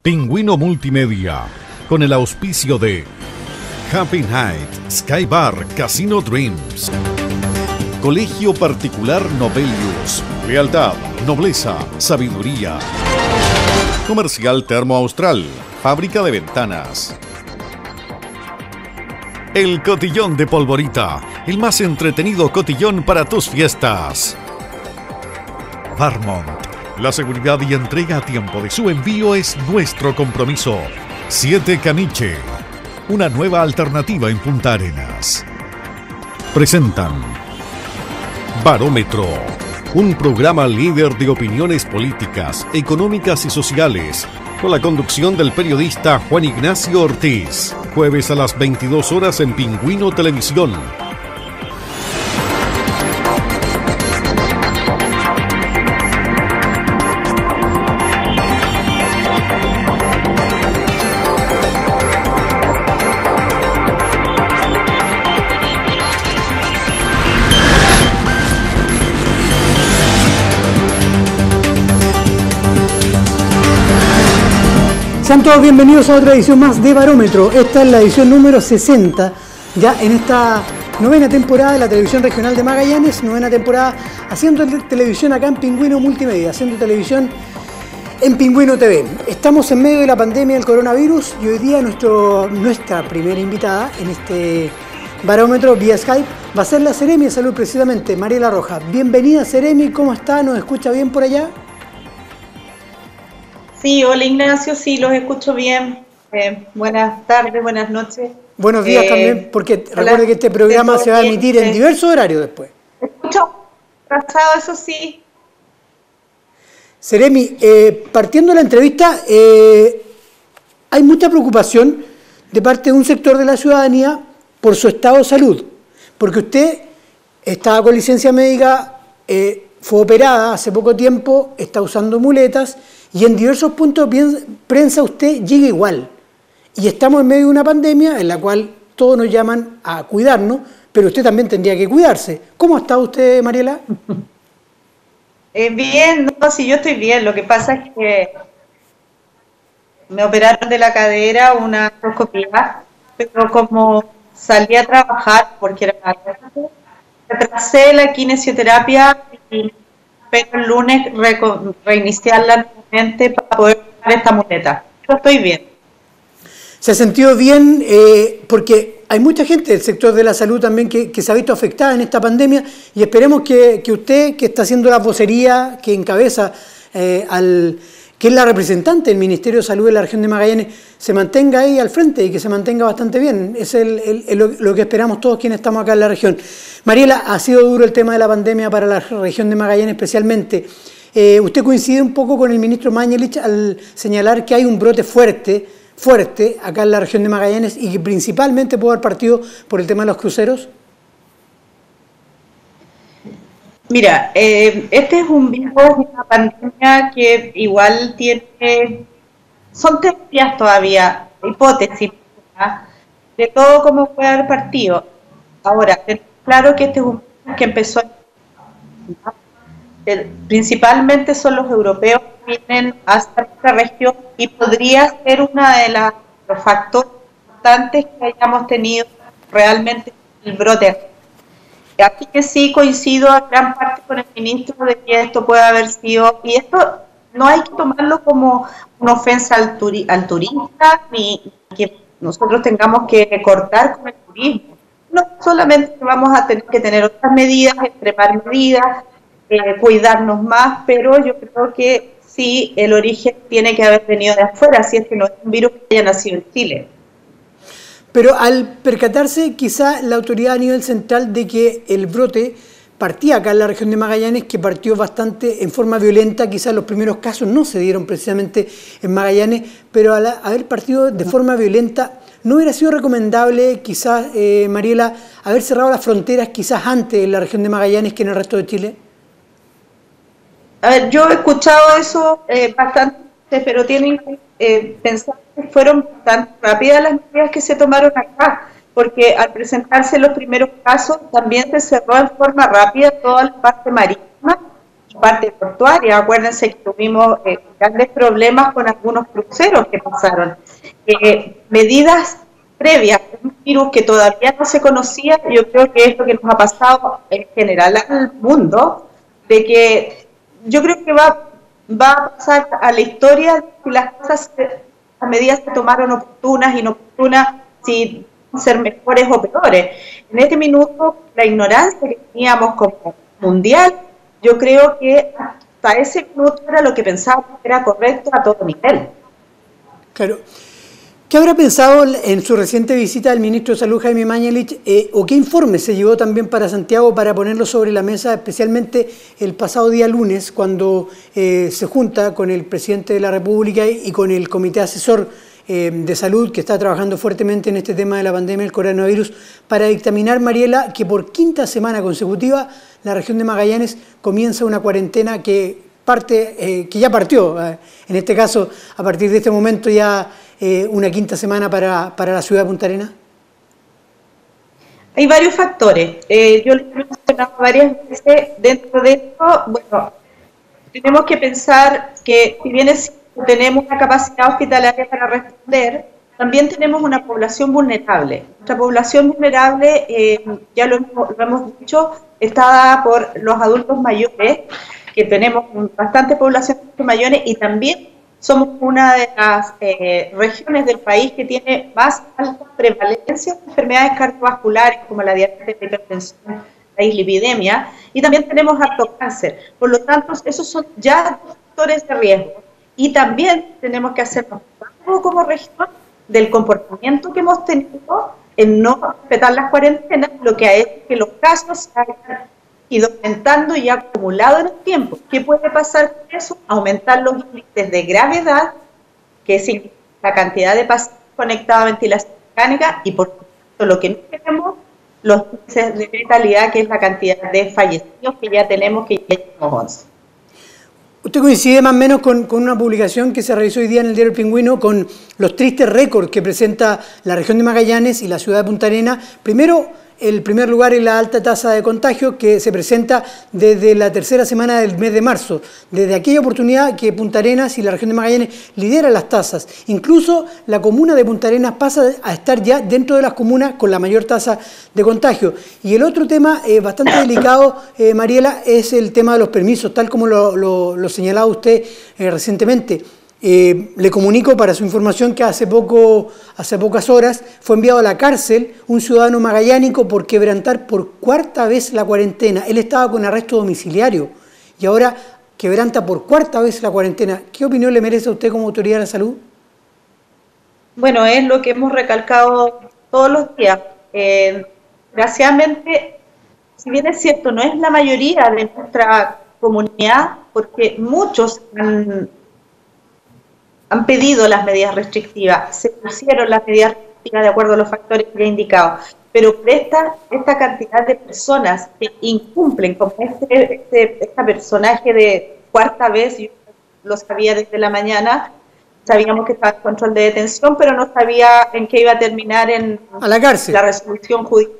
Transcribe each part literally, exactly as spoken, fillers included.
Pingüino Multimedia, con el auspicio de Happy Night, Sky Bar, Casino Dreams, Colegio Particular Novelius, Lealtad, Nobleza, Sabiduría, Comercial Termo Austral, Fábrica de Ventanas, El Cotillón de Polvorita, el más entretenido cotillón para tus fiestas. Varmont, la seguridad y entrega a tiempo de su envío es nuestro compromiso. Siete Caniche, una nueva alternativa en Punta Arenas. Presentan Barómetro, un programa líder de opiniones políticas, económicas y sociales, con la conducción del periodista Juan Ignacio Ortiz. Jueves a las veintidós horas en Pingüino Televisión. Sean todos bienvenidos a otra edición más de Barómetro. Esta es la edición número sesenta, ya en esta novena temporada de la televisión regional de Magallanes, novena temporada haciendo televisión acá en Pingüino Multimedia, haciendo televisión en Pingüino T V. Estamos en medio de la pandemia del coronavirus y hoy día nuestro, nuestra primera invitada en este Barómetro vía Skype va a ser la Seremi de Salud, precisamente, Mariela Rojas. Bienvenida, Seremi, ¿cómo está? ¿Nos escucha bien por allá? Sí, hola Ignacio, sí, los escucho bien. Eh, buenas tardes, buenas noches. Buenos días eh, también, porque recuerde que este programa se va a emitir en diversos horarios después. Escucho pasado, eso sí. Seremi, eh, partiendo de la entrevista, eh, hay mucha preocupación de parte de un sector de la ciudadanía por su estado de salud, porque usted estaba con licencia médica, eh, fue operada hace poco tiempo, está usando muletas, y en diversos puntos de prensa usted llega igual. Y estamos en medio de una pandemia en la cual todos nos llaman a cuidarnos, pero usted también tendría que cuidarse. ¿Cómo está usted, Mariela? Eh, bien, no, sí, yo estoy bien. Lo que pasa es que me operaron de la cadera una artroscopía, pero como salí a trabajar, porque era retrasé la kinesioterapia y pero el lunes re reiniciarla nuevamente para poder usar esta muleta. Yo estoy bien. ¿Se ha sentido bien? Eh, porque hay mucha gente del sector de la salud también que, que se ha visto afectada en esta pandemia y esperemos que, que usted, que está haciendo la vocería, que encabeza eh, al... que es la representante del Ministerio de Salud de la región de Magallanes, se mantenga ahí al frente y que se mantenga bastante bien. Es el, el, el, lo que esperamos todos quienes estamos acá en la región. Mariela, ha sido duro el tema de la pandemia para la región de Magallanes especialmente. Eh, ¿Usted coincide un poco con el ministro Mañalich al señalar que hay un brote fuerte, fuerte acá en la región de Magallanes y que principalmente puede haber partido por el tema de los cruceros? Mira, eh, este es un virus, una pandemia que igual tiene, son teorías todavía, hipótesis, ¿verdad?, de todo cómo puede haber partido. Ahora, claro que este es un virus que empezó, eh, principalmente son los europeos que vienen hasta nuestra región y podría ser uno de las, los factores importantes que hayamos tenido realmente el brote. Así que sí coincido a gran parte con el ministro de que esto puede haber sido, y esto no hay que tomarlo como una ofensa al, turi, al turista, ni que nosotros tengamos que cortar con el turismo. No solamente vamos a tener que tener otras medidas, extremar medidas, eh, cuidarnos más, pero yo creo que sí el origen tiene que haber venido de afuera, si es que no es un virus que haya nacido en Chile. Pero al percatarse quizá la autoridad a nivel central de que el brote partía acá en la región de Magallanes, que partió bastante en forma violenta, quizás los primeros casos no se dieron precisamente en Magallanes, pero al haber partido de forma violenta, ¿no hubiera sido recomendable quizás, eh, Mariela, haber cerrado las fronteras quizás antes en la región de Magallanes que en el resto de Chile? A ver, yo he escuchado eso eh, bastante, pero tienen que eh, pensar que fueron tan rápidas las medidas que se tomaron acá, porque al presentarse los primeros casos también se cerró en forma rápida toda la parte marítima parte portuaria. Acuérdense que tuvimos eh, grandes problemas con algunos cruceros que pasaron. Eh, medidas previas, un virus que todavía no se conocía, yo creo que es lo que nos ha pasado en general al mundo, de que yo creo que va, va a pasar a la historia si las cosas, las medidas se tomaron oportunas, inoportunas, si ser mejores o peores. En este minuto, la ignorancia que teníamos como mundial, yo creo que hasta ese minuto era lo que pensábamos que era correcto a todo nivel. Claro. ¿Qué habrá pensado en su reciente visita el ministro de Salud, Jaime Mañalich, eh, o qué informe se llevó también para Santiago para ponerlo sobre la mesa, especialmente el pasado día lunes, cuando eh, se junta con el presidente de la República y con el Comité Asesor eh, de Salud, que está trabajando fuertemente en este tema de la pandemia del coronavirus, para dictaminar, Mariela, que por quinta semana consecutiva la región de Magallanes comienza una cuarentena que parte, eh, que ya partió, eh, en este caso, a partir de este momento ya eh, una quinta semana para, para la ciudad de Punta Arenas? Hay varios factores. Eh, yo les he mencionado varias veces. Dentro de esto, bueno, tenemos que pensar que si bien es, tenemos una capacidad hospitalaria para responder, también tenemos una población vulnerable. Nuestra población vulnerable, eh, ya lo hemos, lo hemos dicho, está dada por los adultos mayores, que tenemos bastante población de mayores, y también somos una de las eh, regiones del país que tiene más alta prevalencia de enfermedades cardiovasculares como la diabetes, la hipertensión, la dislipidemia, y también tenemos alto cáncer. Por lo tanto, esos son ya factores de riesgo. Y también tenemos que hacernos cargo como región del comportamiento que hemos tenido en no respetar las cuarentenas, lo que ha hecho que los casos se hayan ido aumentando y acumulado en el tiempo. ¿Qué puede pasar con eso? Aumentar los índices de gravedad, que es la cantidad de pacientes conectados a ventilación mecánica, y por supuesto lo que no queremos, los índices de letalidad, que es la cantidad de fallecidos que ya tenemos, que ya tenemos once. Usted coincide más o menos con, con una publicación que se realizó hoy día en el diario El Pingüino con los tristes récords que presenta la región de Magallanes y la ciudad de Punta Arenas. Primero, el primer lugar en la alta tasa de contagio que se presenta desde la tercera semana del mes de marzo. Desde aquella oportunidad que Punta Arenas y la región de Magallanes lideran las tasas. Incluso la comuna de Punta Arenas pasa a estar ya dentro de las comunas con la mayor tasa de contagio. Y el otro tema eh, bastante delicado, eh, Mariela, es el tema de los permisos, tal como lo, lo, lo señalaba usted eh, recientemente. Eh, le comunico para su información que hace, poco, hace pocas horas fue enviado a la cárcel un ciudadano magallánico por quebrantar por cuarta vez la cuarentena. Él estaba con arresto domiciliario y ahora quebranta por cuarta vez la cuarentena. ¿Qué opinión le merece a usted como autoridad de la salud? Bueno, es lo que hemos recalcado todos los días. Eh, desgraciadamente, si bien es cierto, no es la mayoría de nuestra comunidad, porque muchos han... han pedido las medidas restrictivas, se pusieron las medidas restrictivas de acuerdo a los factores que he indicado, pero por esta, esta cantidad de personas que incumplen, como este, este, este personaje de cuarta vez, yo lo sabía desde la mañana, sabíamos que estaba en control de detención, pero no sabía en qué iba a terminar en a la cárcel, la resolución judicial.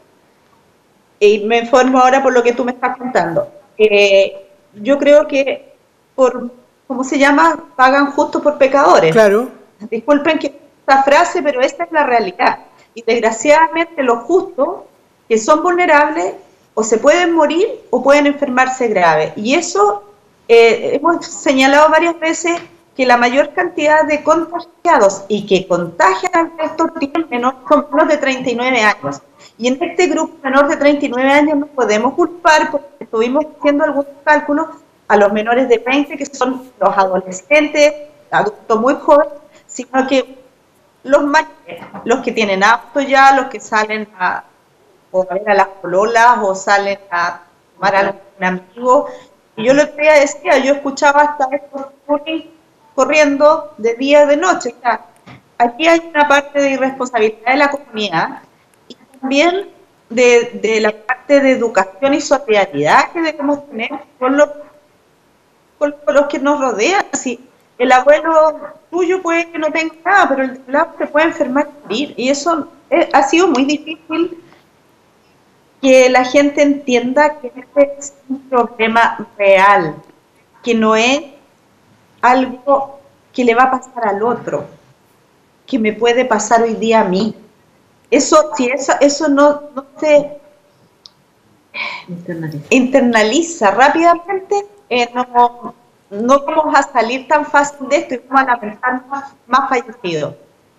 Y me informo ahora por lo que tú me estás contando. Eh, yo creo que por... ¿cómo se llama? Pagan justo por pecadores. Claro. Disculpen que esta frase, pero esta es la realidad. Y desgraciadamente los justos, que son vulnerables, o se pueden morir o pueden enfermarse grave. Y eso eh, hemos señalado varias veces que la mayor cantidad de contagiados y que contagian al resto tienen menor, son menos de treinta y nueve años. Y en este grupo menor de treinta y nueve años no podemos culpar, porque estuvimos haciendo algunos cálculos, a los menores de veinte, que son los adolescentes, adultos muy jóvenes, sino que los mayores, los que tienen auto ya, los que salen a, o a ver a las pololas, o salen a tomar a algún amigo. Y yo lo que decía, yo escuchaba hasta estos corriendo de día y de noche. O sea, aquí hay una parte de irresponsabilidad de la comunidad y también de, de la parte de educación y solidaridad que debemos tener con los con los que nos rodean. Si el abuelo tuyo puede que no tenga nada, pero el de lado se puede enfermar y morir. Y eso es, ha sido muy difícil que la gente entienda que este es un problema real, que no es algo que le va a pasar al otro, que me puede pasar hoy día a mí. Eso, si eso, eso no, no se internaliza, internaliza rápidamente, eh, no, no vamos a salir tan fácil de esto y vamos a lamentar más, más fallecidos.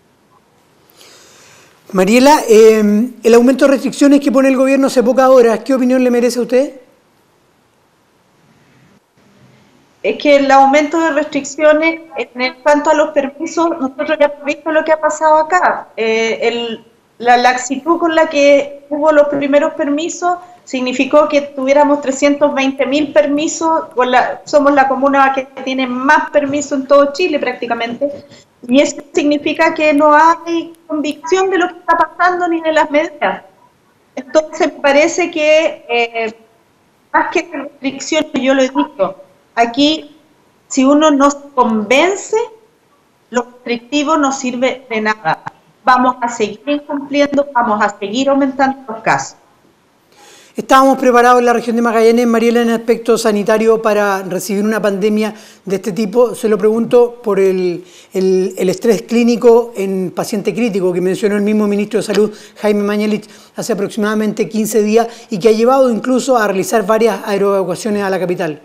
Mariela, eh, el aumento de restricciones que pone el gobierno hace pocas horas, ¿qué opinión le merece a usted? Es que el aumento de restricciones, en cuanto a los permisos, nosotros ya hemos visto lo que ha pasado acá. Eh, el, la laxitud con la que hubo los primeros permisos significó que tuviéramos trescientos veinte mil permisos, con la, somos la comuna que tiene más permisos en todo Chile prácticamente, y eso significa que no hay convicción de lo que está pasando ni de las medidas. Entonces me parece que, eh, más que restricciones, yo lo he dicho, aquí, si uno no se convence, lo restrictivo no sirve de nada. Vamos a seguir incumpliendo, vamos a seguir aumentando los casos. ¿Estábamos preparados en la región de Magallanes, Mariela, en el aspecto sanitario para recibir una pandemia de este tipo? Se lo pregunto por el, el, el estrés clínico en paciente crítico que mencionó el mismo ministro de Salud, Jaime Mañalich, hace aproximadamente quince días y que ha llevado incluso a realizar varias aeroevacuaciones a la capital.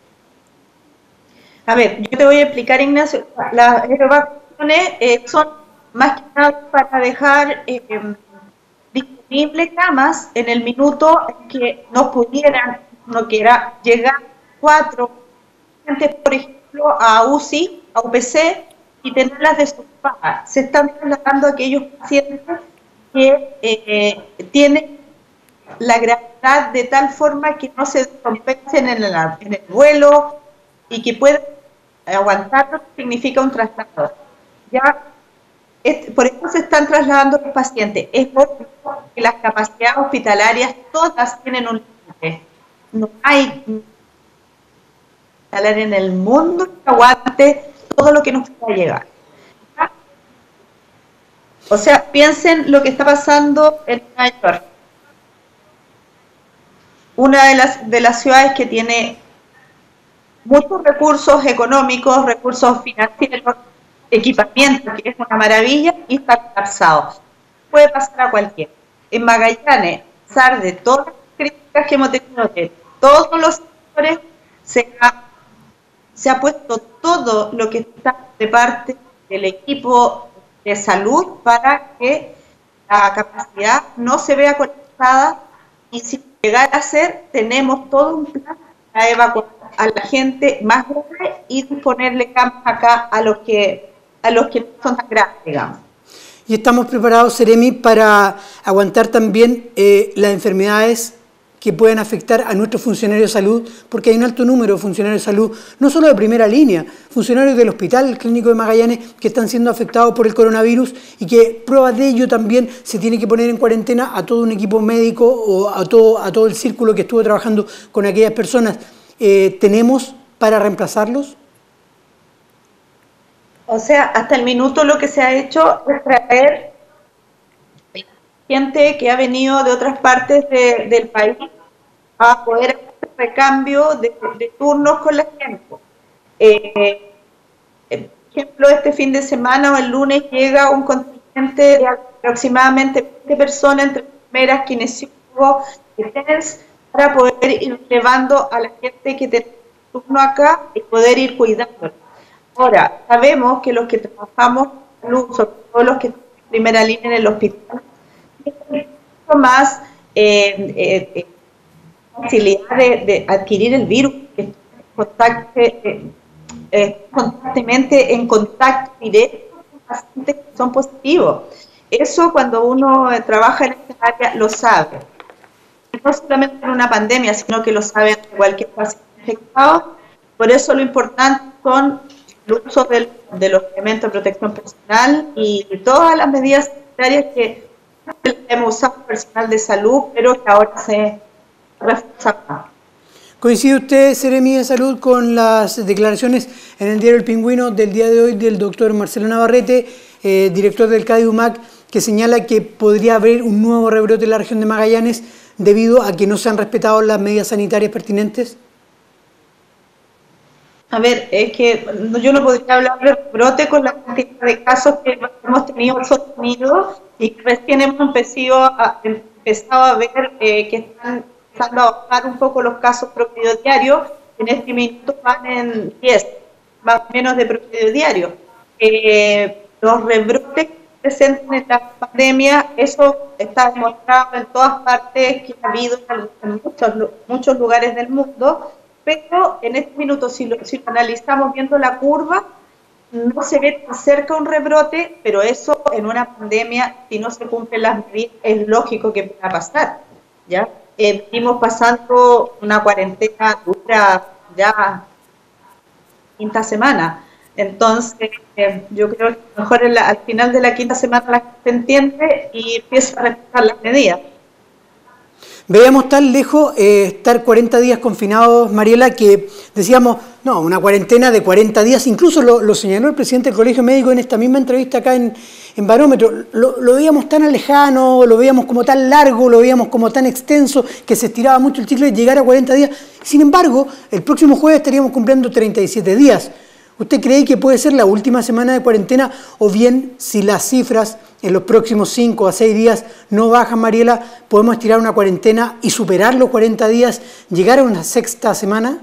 A ver, yo te voy a explicar, Ignacio. Las aeroevacuaciones eh, son más que nada para dejar eh, disponibles camas en el minuto en que no pudieran, no quiera llegar cuatro pacientes, por ejemplo, a U C I, a U P C, y tenerlas desocupadas. Se están trasladando a aquellos pacientes que eh, tienen la gravedad de tal forma que no se descompensen en el, en el vuelo y que pueden aguantarlo, significa un traslado. Ya, es, por eso se están trasladando los pacientes. Es obvio que las capacidades hospitalarias todas tienen un límite. No hay hospitalario en el mundo que aguante todo lo que nos pueda llegar. ¿Ya? O sea, piensen lo que está pasando en Nueva York. Una de las, de las ciudades que tiene muchos recursos económicos, recursos financieros, equipamiento, que es una maravilla, y está colapsado. Puede pasar a cualquiera. En Magallanes, a pesar de todas las críticas que hemos tenido de todos los sectores, se ha, se ha puesto todo lo que está de parte del equipo de salud para que la capacidad no se vea colapsada, y si llegara a ser, tenemos todo un plan para evacuar a la gente más grave y ponerle camas acá a los que a los que no son tan graves, digamos. Y estamos preparados, Seremi, para aguantar también eh, las enfermedades que pueden afectar a nuestros funcionarios de salud, porque hay un alto número de funcionarios de salud, no solo de primera línea, funcionarios del Hospital Clínico de Magallanes que están siendo afectados por el coronavirus y que pruebas de ello también se tiene que poner en cuarentena a todo un equipo médico o a todo, a todo el círculo que estuvo trabajando con aquellas personas. Eh, ¿Tenemos para reemplazarlos? O sea, hasta el minuto lo que se ha hecho es traer gente que ha venido de otras partes de, del país a poder hacer recambio de, de turnos con la gente. Eh, por ejemplo, este fin de semana o el lunes llega un contingente de aproximadamente veinte personas, entre enfermeras, kinesiólogos, para poder ir llevando a la gente que tiene turno acá y poder ir cuidando. Ahora, sabemos que los que trabajamos en salud, sobre todo los que están en primera línea en el hospital, tienen mucho más eh, eh, facilidad de, de adquirir el virus, que están constante, eh, eh, constantemente en contacto directo con pacientes que son positivos. Eso, cuando uno eh, trabaja en esta área, lo sabe. No solamente en una pandemia, sino que lo sabe ante cualquier paciente infectado. Por eso lo importante son el uso del, de los elementos de protección personal y todas las medidas sanitarias que hemos usado personal de salud, pero que ahora se refuerzan más. ¿Coincide usted, Seremi de Salud, con las declaraciones en el diario El Pingüino del día de hoy del doctor Marcelo Navarrete, eh, director del CADIUMAC, que señala que podría haber un nuevo rebrote en la región de Magallanes, debido a que no se han respetado las medidas sanitarias pertinentes? A ver, es que yo no podría hablar de brote con la cantidad de casos que hemos tenido sostenidos y que recién hemos empezado a, empezado a ver eh, que están empezando a bajar un poco los casos promedio diarios. En este minuto van en diez, más o menos de promedio diario. Eh, los rebrotes que presenten en la pandemia, eso está demostrado en todas partes que ha habido en muchos, muchos lugares del mundo. Pero en este minuto, si lo, si lo analizamos viendo la curva, no se ve tan cerca un rebrote, pero eso en una pandemia, si no se cumplen las medidas, es lógico que pueda pasar, ¿ya? Eh, venimos pasando una cuarentena dura ya quinta semana, entonces eh, yo creo que mejor en la, al final de la quinta semana la gente se entiende y empieza a respetar las medidas. Veíamos tan lejos eh, estar cuarenta días confinados, Mariela, que decíamos, no, una cuarentena de cuarenta días, incluso lo, lo señaló el presidente del Colegio Médico en esta misma entrevista acá en, en Barómetro, lo, lo veíamos tan lejano, lo veíamos como tan largo, lo veíamos como tan extenso, que se estiraba mucho el ciclo de llegar a cuarenta días. Sin embargo, el próximo jueves estaríamos cumpliendo treinta y siete días. ¿Usted cree que puede ser la última semana de cuarentena o bien si las cifras en los próximos cinco a seis días no bajan, Mariela, podemos estirar una cuarentena y superar los cuarenta días, llegar a una sexta semana?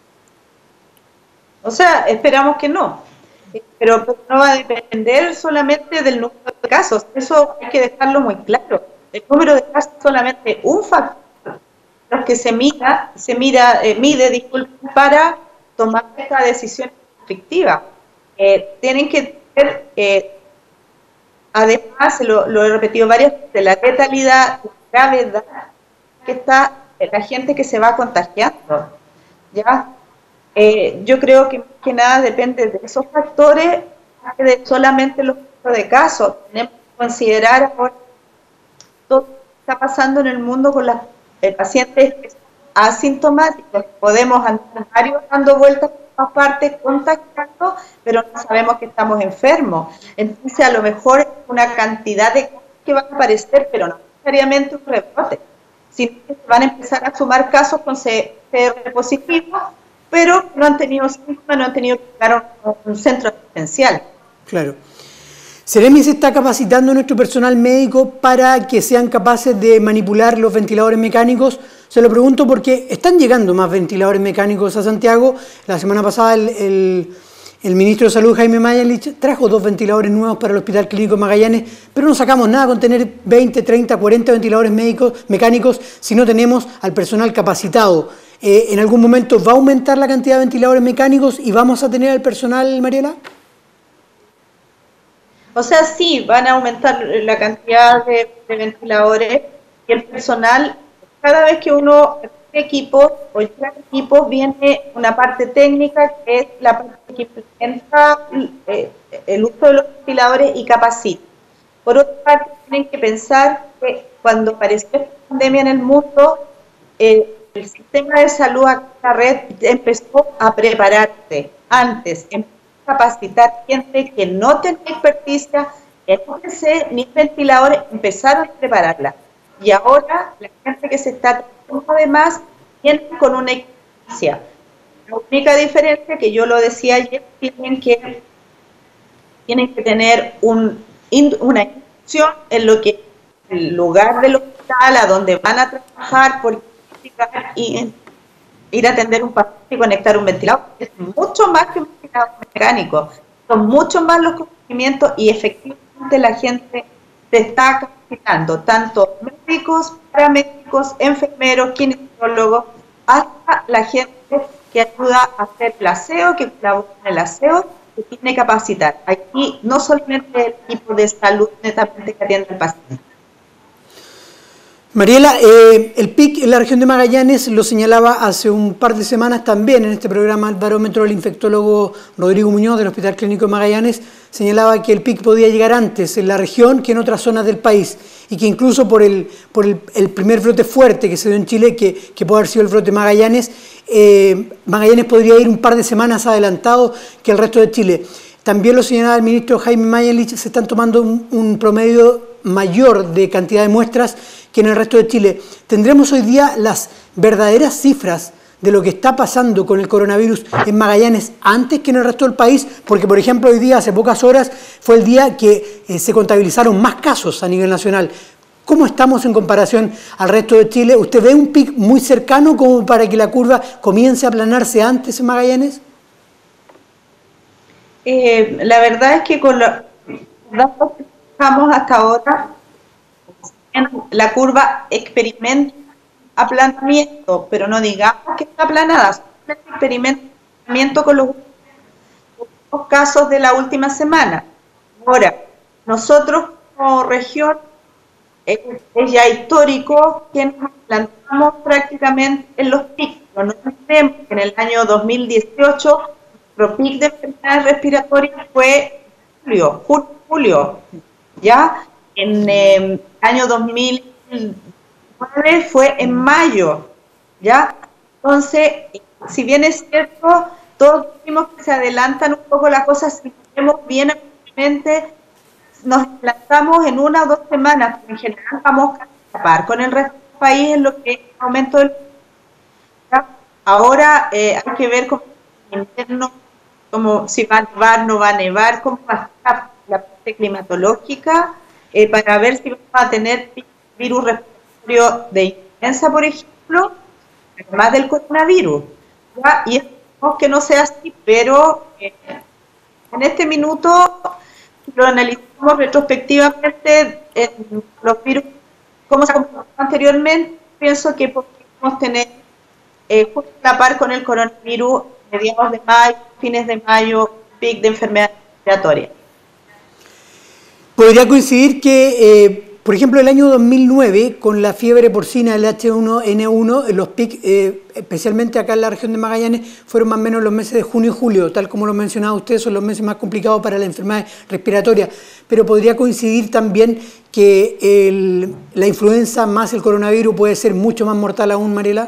O sea, esperamos que no, pero no va a depender solamente del número de casos, eso hay que dejarlo muy claro. El número de casos es solamente un factor, los que se mira, se mira, eh, mide, disculpen, para tomar esta decisión efectiva. Eh, tienen que tener, eh, además, lo, lo he repetido varias veces, la letalidad, la gravedad que está la gente que se va contagiando, ¿ya? Eh, yo creo que más que nada depende de esos factores, de solamente los de casos. Tenemos que considerar ahora todo lo que está pasando en el mundo con los eh, pacientes asintomáticos. Podemos andar varios dando vueltas por todas partes, contactando, pero no sabemos que estamos enfermos. Entonces, a lo mejor es una cantidad de casos que van a aparecer, pero no necesariamente un rebrote, sino que se van a empezar a sumar casos con C R positivos, pero no han tenido síntomas, no han tenido que llegar a un centro asistencial. Claro. Seremi se está capacitando a nuestro personal médico para que sean capaces de manipular los ventiladores mecánicos. Se lo pregunto porque están llegando más ventiladores mecánicos a Santiago. La semana pasada el, el, el ministro de Salud, Jaime Mañalich, trajo dos ventiladores nuevos para el Hospital Clínico Magallanes, pero no sacamos nada con tener veinte, treinta, cuarenta ventiladores médicos, mecánicos si no tenemos al personal capacitado. Eh, ¿En algún momento va a aumentar la cantidad de ventiladores mecánicos y vamos a tener al personal, Mariela? O sea, sí, van a aumentar la cantidad de, de ventiladores y el personal. Cada vez que uno equipo o lleva equipos, viene una parte técnica que es la parte que implementa eh, el uso de los ventiladores y capacita. Por otra parte, tienen que pensar que cuando apareció esta pandemia en el mundo, eh, el sistema de salud, la red, empezó a prepararse antes, empezó a capacitar gente que no tenía experticia en O P C ni ventiladores, empezaron a prepararla. Y ahora la gente que se está tratando además viene con una experiencia. La única diferencia, que yo lo decía ayer, tienen que, tienen que tener un, una instrucción en lo que el lugar del hospital, a donde van a trabajar, porque y ir a atender un paciente y conectar un ventilador es mucho más que un ventilador mecánico, son mucho más los conocimientos y efectivamente la gente se está capacitando, tanto médicos, paramédicos, enfermeros, kinesiólogos, hasta la gente que ayuda a hacer el aseo, que colabora en el aseo, que tiene que capacitar. Aquí no solamente el equipo de salud netamente que atiende al paciente. Mariela, eh, el P I C en la región de Magallanes lo señalaba hace un par de semanas también en este programa El Barómetro, el infectólogo Rodrigo Muñoz del Hospital Clínico de Magallanes señalaba que el P I C podía llegar antes en la región que en otras zonas del país y que incluso por el, por el, el primer brote fuerte que se dio en Chile, que, que puede haber sido el brote Magallanes, eh, Magallanes podría ir un par de semanas adelantado que el resto de Chile. También lo señalaba el ministro Jaime Mañalich, se están tomando un, un promedio mayor de cantidad de muestras que en el resto de Chile. ¿Tendremos hoy día las verdaderas cifras de lo que está pasando con el coronavirus en Magallanes antes que en el resto del país? Porque, por ejemplo, hoy día, hace pocas horas, fue el día que eh, se contabilizaron más casos a nivel nacional. ¿Cómo estamos en comparación al resto de Chile? ¿Usted ve un pic muy cercano como para que la curva comience a aplanarse antes en Magallanes? Eh, la verdad es que con los datos que estamos hasta ahora, la curva experimenta aplanamiento, pero no digamos que está aplanada, experimentamiento con los, los casos de la última semana. Ahora, nosotros como región, es, es ya histórico que nos plantamos prácticamente en los picos. No nos olvidemos que en el año dos mil dieciocho nuestro pic de enfermedades respiratorias fue julio, julio, julio ya en eh, el año dos mil nueve fue en mayo, ya. Entonces, si bien es cierto, todos vimos que se adelantan un poco las cosas, si vemos bien actualmente, nos plantamos en una o dos semanas, pero en general vamos a escapar con el resto del país en lo que es el aumento del... ¿ya? Ahora eh, hay que ver cómo el invierno, como si va a nevar, no va a nevar, cómo va a estar la parte climatológica, eh, para ver si vamos a tener virus respiratorio de influenza, por ejemplo, además del coronavirus, ¿ya? Y esperemos que no sea así, pero eh, en este minuto lo analizamos retrospectivamente en los virus, como se comportó anteriormente, pienso que podemos tener eh, justo a la par con el coronavirus, mediados de mayo, fines de mayo, pic de enfermedades respiratorias. Podría coincidir que, eh, por ejemplo, el año dos mil nueve, con la fiebre porcina del H uno N uno, los pics, eh, especialmente acá en la región de Magallanes, fueron más o menos los meses de junio y julio, tal como lo mencionaba usted, son los meses más complicados para la enfermedad respiratoria. Pero podría coincidir también que el, la influenza más el coronavirus puede ser mucho más mortal aún, Mariela.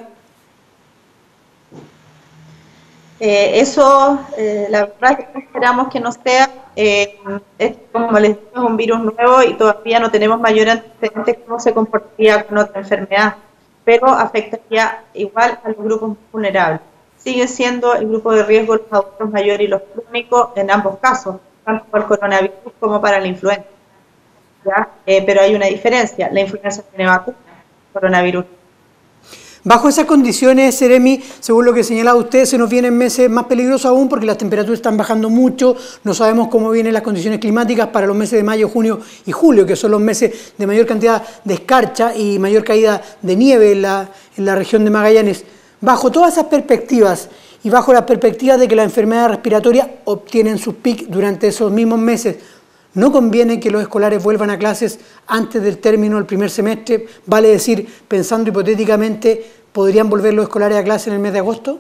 Eh, eso, eh, la verdad es que esperamos que no sea, eh, es, como les digo, es un virus nuevo y todavía no tenemos mayor antecedente cómo se comportaría con otra enfermedad, pero afectaría igual a los grupos vulnerables. Sigue siendo el grupo de riesgo los adultos mayores y los crónicos en ambos casos, tanto para el coronavirus como para la influenza. ¿Ya? Eh, pero hay una diferencia, la influenza tiene vacuna, el coronavirus. Bajo esas condiciones, Seremi, según lo que señalaba usted, se nos vienen meses más peligrosos aún porque las temperaturas están bajando mucho, no sabemos cómo vienen las condiciones climáticas para los meses de mayo, junio y julio, que son los meses de mayor cantidad de escarcha y mayor caída de nieve en la, en la región de Magallanes. Bajo todas esas perspectivas y bajo las perspectivas de que las enfermedades respiratorias obtienen sus picos durante esos mismos meses, ¿no conviene que los escolares vuelvan a clases antes del término del primer semestre? Vale decir, pensando hipotéticamente, ¿podrían volver los escolares a clase en el mes de agosto?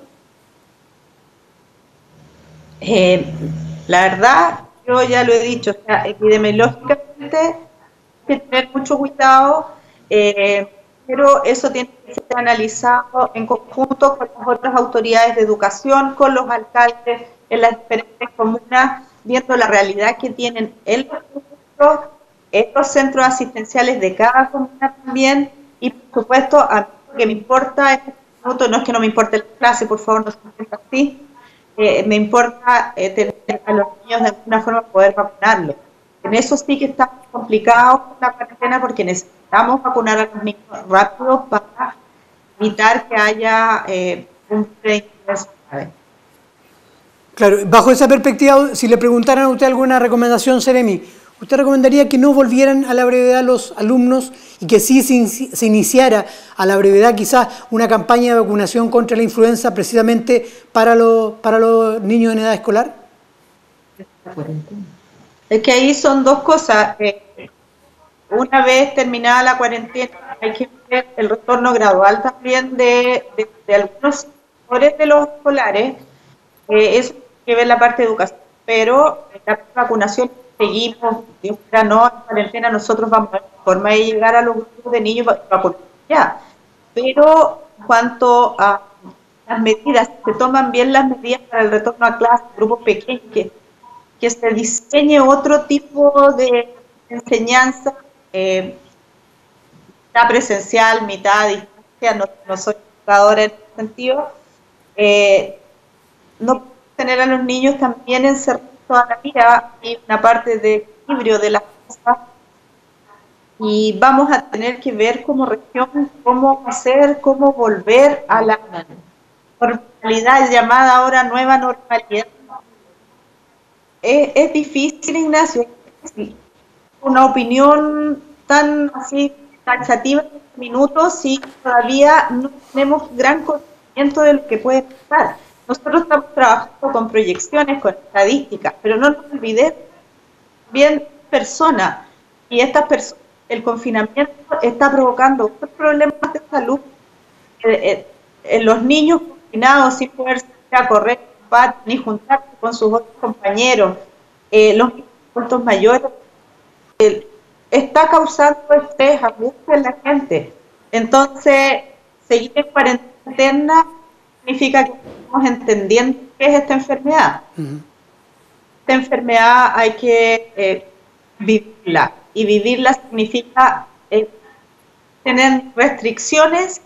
Eh, la verdad, yo ya lo he dicho, o sea, epidemiológicamente hay que tener mucho cuidado, eh, pero eso tiene que ser analizado en conjunto con las otras autoridades de educación, con los alcaldes en las diferentes comunas, viendo la realidad que tienen en los centros, en los centros asistenciales de cada comuna también, y por supuesto, a mí lo que me importa en este minuto, no es que no me importe la clase, por favor, no se sienta así, eh, me importa eh, tener a los niños de alguna forma poder vacunarlos. En eso sí que está complicado con la cuarentena porque necesitamos vacunar a los niños rápido para evitar que haya eh, un pre-influenza. Claro, bajo esa perspectiva, si le preguntaran a usted alguna recomendación, Seremi, ¿usted recomendaría que no volvieran a la brevedad los alumnos y que sí se, se iniciara a la brevedad quizás una campaña de vacunación contra la influenza precisamente para los, para los niños en edad escolar? Es que ahí son dos cosas. Eh, una vez terminada la cuarentena hay que ver el retorno gradual también de, de, de algunos sectores de los escolares. Eh, eso hay que ver la parte de educación, pero en la vacunación seguimos, Dios quiera no, en cuarentena nosotros vamos a ver la forma de llegar a los grupos de niños vacunados ya. Pero en cuanto a las medidas, se toman bien las medidas para el retorno a clase, grupos pequeños, que, que se diseñe otro tipo de enseñanza eh, mitad presencial, mitad a distancia, no, no soy educadora en ese sentido, eh, no tener a los niños también encerrados toda la vida, hay una parte de equilibrio de las cosas, y vamos a tener que ver como región cómo hacer, cómo volver a la normalidad llamada ahora nueva normalidad. Es, es difícil, Ignacio, es difícil. Una opinión tan así taxativa en minutos y todavía no tenemos gran conocimiento de lo que puede pasar. Nosotros estamos trabajando con proyecciones, con estadísticas, pero no nos olvidemos bien personas, y estas personas, el confinamiento está provocando otros problemas de salud eh, eh, en los niños confinados sin poder salir a correr ni juntarse con sus otros compañeros, eh, los adultos mayores, eh, está causando estrés, angustia en la gente. Entonces, seguir en cuarentena significa que estamos entendiendo qué es esta enfermedad. Uh-huh. Esta enfermedad hay que eh, vivirla, y vivirla significa eh, tener restricciones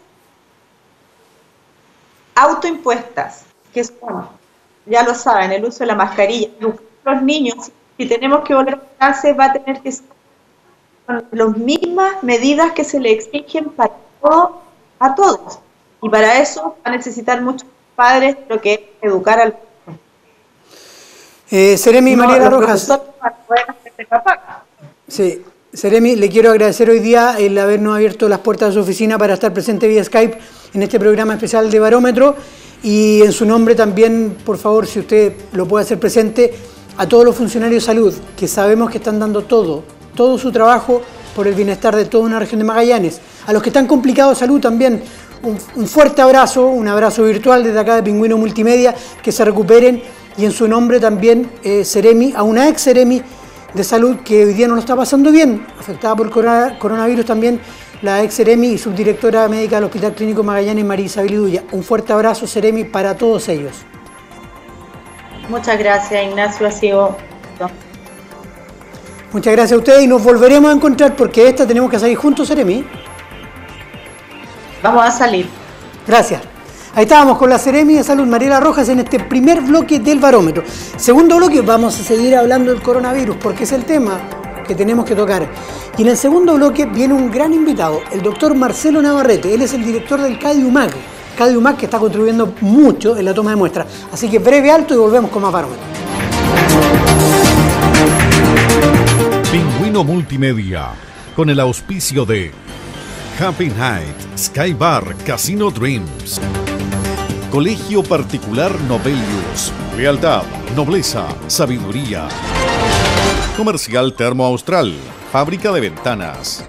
autoimpuestas, que son, ya lo saben, el uso de la mascarilla. Los niños, si tenemos que volver a clase, va a tener que ser con las mismas medidas que se le exigen para todo, a todos. Y para eso va a necesitar muchos padres lo que es educar al niño. Eh, Seremi no, Mariela Rojas. Sí, Seremi, le quiero agradecer hoy día el habernos abierto las puertas de su oficina para estar presente vía Skype en este programa especial de Barómetro, y en su nombre también, por favor, si usted lo puede hacer presente, a todos los funcionarios de salud que sabemos que están dando todo, todo su trabajo por el bienestar de toda una región de Magallanes. A los que están complicados de salud también, un, un fuerte abrazo, un abrazo virtual desde acá de Pingüino Multimedia, que se recuperen, y en su nombre también, eh, Seremi, a una ex Seremi de salud que hoy día no lo está pasando bien, afectada por coronavirus también, la ex Seremi y subdirectora médica del Hospital Clínico Magallanes, María Isabel Iduya. Un fuerte abrazo, Seremi, para todos ellos. Muchas gracias, Ignacio, ha sido... Muchas gracias a ustedes, y nos volveremos a encontrar porque esta tenemos que salir juntos, Seremi. Vamos a salir. Gracias. Ahí estábamos con la Seremi de Salud, Mariela Rojas, en este primer bloque del Barómetro. Segundo bloque, vamos a seguir hablando del coronavirus, porque es el tema que tenemos que tocar. Y en el segundo bloque viene un gran invitado, el doctor Marcelo Navarrete. Él es el director del CADIUMAC. CADIUMAC que está contribuyendo mucho en la toma de muestras. Así que breve alto y volvemos con más Barómetro. Pingüino Multimedia, con el auspicio de Happy Night, Sky Bar, Casino Dreams, Colegio Particular Nobelius, Lealtad, Nobleza, Sabiduría, Comercial Termo Austral, Fábrica de Ventanas,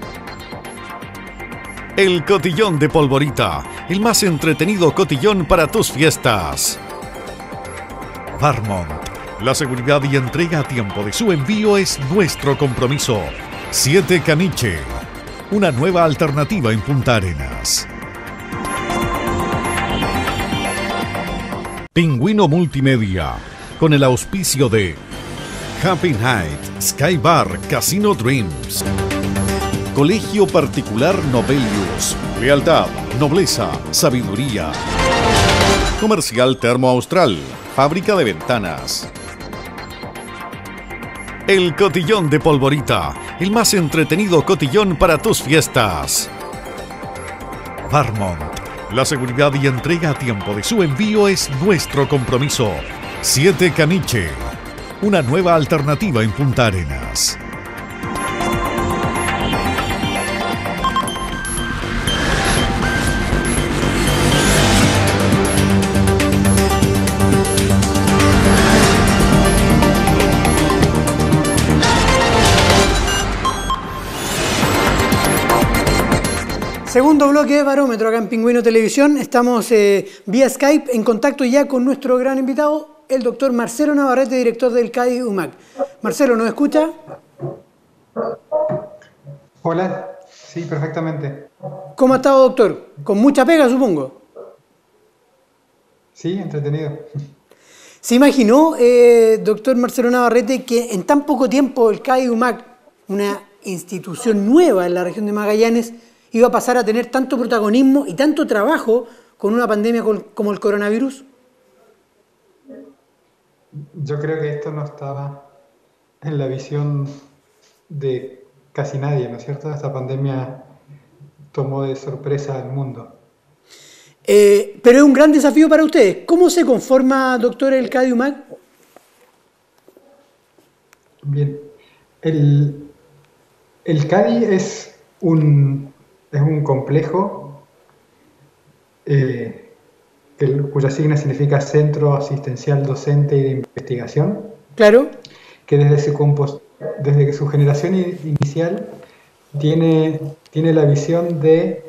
El Cotillón de Polvorita, el más entretenido cotillón para tus fiestas. Varmont, la seguridad y entrega a tiempo de su envío es nuestro compromiso. Siete Caniche, una nueva alternativa en Punta Arenas. Pingüino Multimedia, con el auspicio de Happy Night, Sky Bar, Casino Dreams, Colegio Particular Nobelius, Lealtad, Nobleza, Sabiduría, Comercial Termo Austral, Fábrica de Ventanas, El Cotillón de Polvorita, el más entretenido cotillón para tus fiestas. Varmont, la seguridad y entrega a tiempo de su envío es nuestro compromiso. Siete Caniche, una nueva alternativa en Punta Arenas. Segundo bloque de Barómetro acá en Pingüino Televisión. Estamos eh, vía Skype en contacto ya con nuestro gran invitado, el doctor Marcelo Navarrete, director del CADIUMAC. Marcelo, ¿nos escucha? Hola, sí, perfectamente. ¿Cómo ha estado, doctor? Con mucha pega, supongo. Sí, entretenido. ¿Se imaginó, eh, doctor Marcelo Navarrete, que en tan poco tiempo el CADIUMAC, una institución nueva en la región de Magallanes iba a pasar a tener tanto protagonismo y tanto trabajo con una pandemia como el coronavirus? Yo creo que esto no estaba en la visión de casi nadie, ¿no es cierto? Esta pandemia tomó de sorpresa al mundo. Eh, pero es un gran desafío para ustedes. ¿Cómo se conforma, doctor, el CADI UMAC? Bien, el, el CADI es un, es un complejo eh, que, cuya sigla significa Centro Asistencial Docente y de Investigación. Claro. Que desde su, compos, desde que su generación inicial tiene, tiene la visión de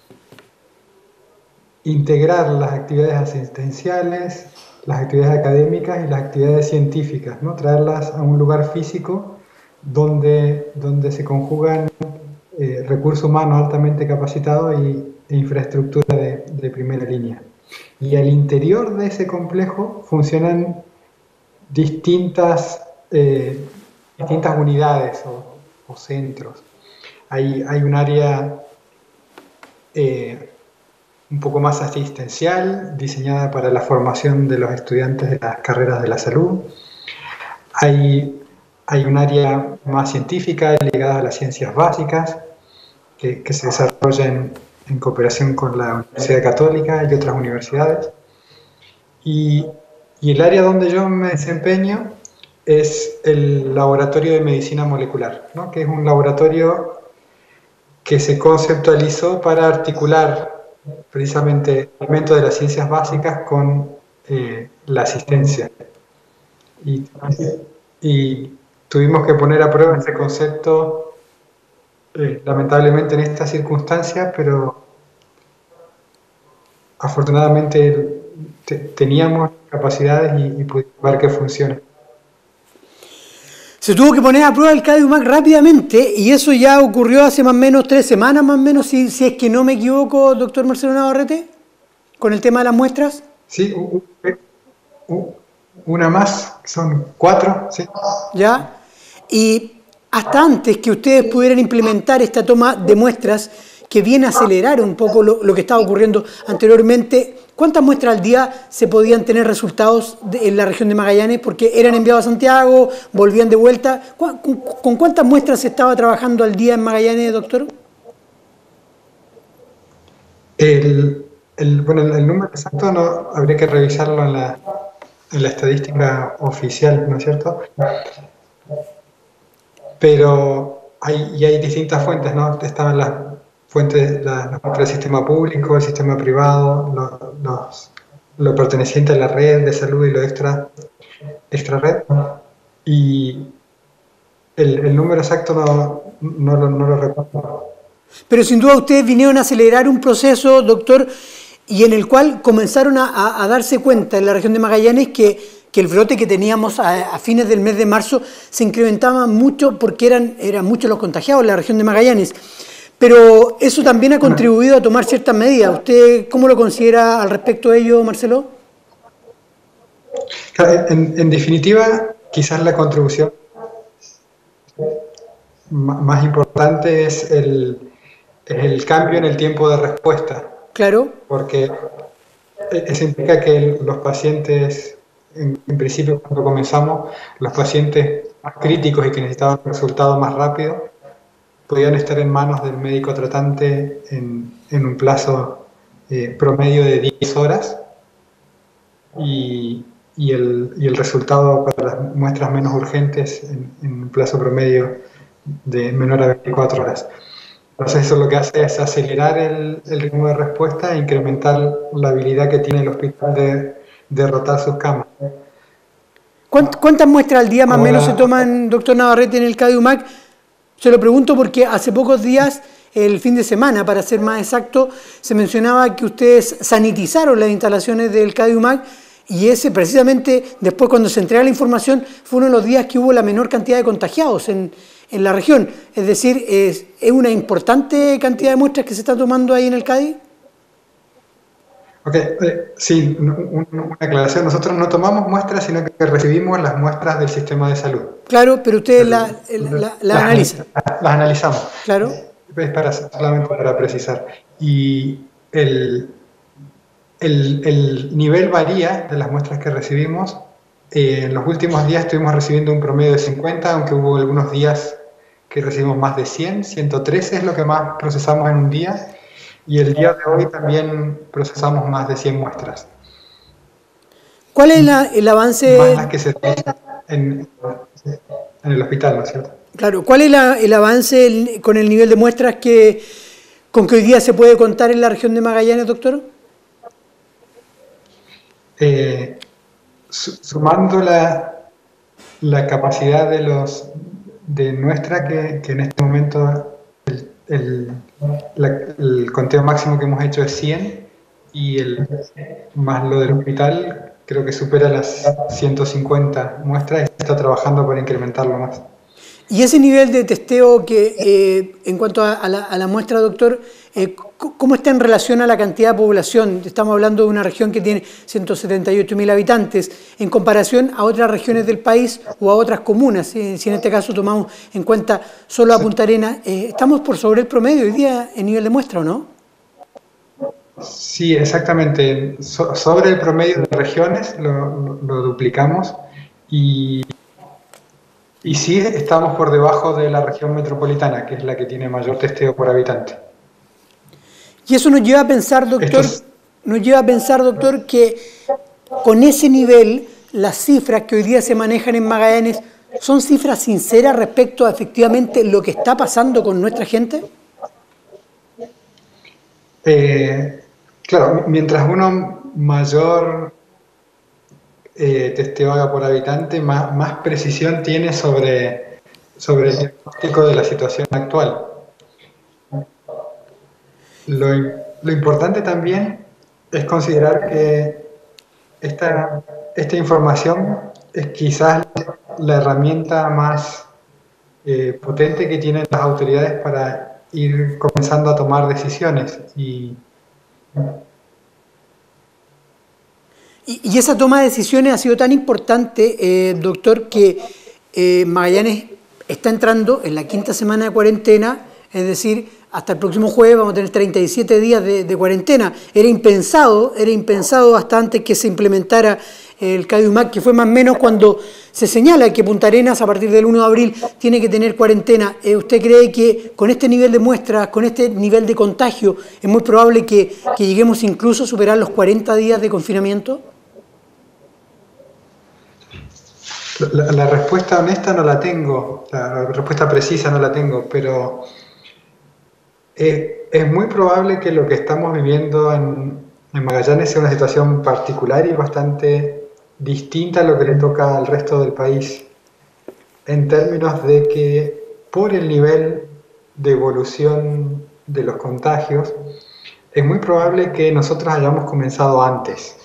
integrar las actividades asistenciales, las actividades académicas y las actividades científicas, ¿no? Traerlas a un lugar físico donde, donde se conjugan eh, recursos humanos altamente capacitados y, e infraestructura de, de primera línea. Y al interior de ese complejo funcionan distintas, eh, distintas unidades o, o centros. Hay, hay un área eh, un poco más asistencial, diseñada para la formación de los estudiantes de las carreras de la salud. Hay, hay un área más científica ligada a las ciencias básicas, que, que se desarrolla en, en cooperación con la Universidad Católica y otras universidades. Y, y el área donde yo me desempeño es el Laboratorio de Medicina Molecular, ¿no? Que es un laboratorio que se conceptualizó para articular precisamente el elemento de las ciencias básicas con eh, la asistencia. Y, y tuvimos que poner a prueba ese concepto, eh, lamentablemente en estas circunstancias, pero afortunadamente te, teníamos capacidades y, y pudimos ver que funciona. Se tuvo que poner a prueba el CADI UMAC rápidamente y eso ya ocurrió hace más o menos tres semanas, más o menos, si, si es que no me equivoco, doctor Marcelo Navarrete, con el tema de las muestras. Sí, una más, son cuatro, sí. Ya, y hasta antes que ustedes pudieran implementar esta toma de muestras que viene a acelerar un poco lo, lo que estaba ocurriendo anteriormente, ¿cuántas muestras al día se podían tener resultados de, en la región de Magallanes? Porque eran enviados a Santiago, volvían de vuelta. ¿Con, con cuántas muestras se estaba trabajando al día en Magallanes, doctor? El, el, bueno, el número exacto no habría que revisarlo en la, en la estadística oficial, ¿no es cierto? Pero hay, y hay distintas fuentes, ¿no? Estaban las fuentes, la, la fuente del sistema público, el sistema privado, lo, los, lo perteneciente a la red de salud y lo extra, extra red. Y el, el número exacto no, no, lo, no lo recuerdo. Pero sin duda ustedes vinieron a acelerar un proceso, doctor, y en el cual comenzaron a, a, a darse cuenta en la región de Magallanes que, que el brote que teníamos a, a fines del mes de marzo se incrementaba mucho porque eran, eran muchos los contagiados en la región de Magallanes. Pero eso también ha contribuido a tomar ciertas medidas. ¿Usted cómo lo considera al respecto de ello, Marcelo? En, en definitiva, quizás la contribución más importante es el, el cambio en el tiempo de respuesta. Claro. Porque eso implica que los pacientes, en, en principio cuando comenzamos, los pacientes más críticos y que necesitaban resultados más rápidos, podían estar en manos del médico tratante en, en un plazo eh, promedio de diez horas y, y, el, y el resultado para las muestras menos urgentes en, en un plazo promedio de menor a veinticuatro horas. Entonces eso lo que hace es acelerar el, el ritmo de respuesta e incrementar la habilidad que tiene el hospital de, de rotar sus camas. ¿Cuántas muestras al día más o Ahora, menos se toman, doctor Navarrete, en el CADI UMAC? Se lo pregunto porque hace pocos días, el fin de semana, para ser más exacto, se mencionaba que ustedes sanitizaron las instalaciones del CADI UMAC y ese precisamente, después cuando se entrega la información, fue uno de los días que hubo la menor cantidad de contagiados en, en la región. Es decir, es, ¿es una importante cantidad de muestras que se está tomando ahí en el CADI? Ok, eh, sí, un, una aclaración. Nosotros no tomamos muestras, sino que recibimos las muestras del sistema de salud. Claro, pero ustedes la, la, la, la analizan. Las, las analizamos. Claro. Es para, solamente para precisar. Y el, el, el nivel varía de las muestras que recibimos. Eh, en los últimos días estuvimos recibiendo un promedio de cincuenta, aunque hubo algunos días que recibimos más de cien, ciento trece es lo que más procesamos en un día. Y el día de hoy también procesamos más de cien muestras. ¿Cuál es la, el avance? Más las que se realizan en, en el hospital, ¿no es cierto? Claro, ¿cuál es la, el avance el, con el nivel de muestras que, con que hoy día se puede contar en la región de Magallanes, doctor? Eh, sumando la, la capacidad de, los, de nuestra, que, que en este momento el, el, la, el conteo máximo que hemos hecho es cien, y el, más lo del hospital, creo que supera las ciento cincuenta muestras y está trabajando para incrementarlo más. Y ese nivel de testeo que, eh, en cuanto a, a, la, a la muestra, doctor, eh, ¿cómo está en relación a la cantidad de población? Estamos hablando de una región que tiene ciento setenta y ocho mil habitantes, en comparación a otras regiones del país o a otras comunas. Si, si en este caso tomamos en cuenta solo a Punta Arenas, eh, ¿estamos por sobre el promedio hoy día en nivel de muestra o no? Sí, exactamente. So, sobre el promedio de regiones lo, lo, lo duplicamos y... Y sí, estamos por debajo de la región metropolitana, que es la que tiene mayor testeo por habitante. Y eso nos lleva a pensar, doctor, es... nos lleva a pensar, doctor, que con ese nivel, las cifras que hoy día se manejan en Magallanes, ¿son cifras sinceras respecto a efectivamente lo que está pasando con nuestra gente? Eh, claro, mientras uno mayor... Eh, testeo haga por habitante, más, más precisión tiene sobre, sobre el diagnóstico de la situación actual. Lo, lo importante también es considerar que esta, esta información es quizás la herramienta más eh, potente que tienen las autoridades para ir comenzando a tomar decisiones y Y esa toma de decisiones ha sido tan importante, eh, doctor, que eh, Magallanes está entrando en la quinta semana de cuarentena, es decir, hasta el próximo jueves vamos a tener treinta y siete días de, de cuarentena. Era impensado, era impensado hasta antes que se implementara el CADIUMAC, que fue más o menos cuando se señala que Punta Arenas a partir del uno de abril tiene que tener cuarentena. Eh, ¿Usted cree que con este nivel de muestras, con este nivel de contagio, es muy probable que, que lleguemos incluso a superar los cuarenta días de confinamiento? La, la respuesta honesta no la tengo, la respuesta precisa no la tengo, pero es, es muy probable que lo que estamos viviendo en, en Magallanes sea una situación particular y bastante distinta a lo que le toca al resto del país, en términos de que por el nivel de evolución de los contagios, es muy probable que nosotros hayamos comenzado antes.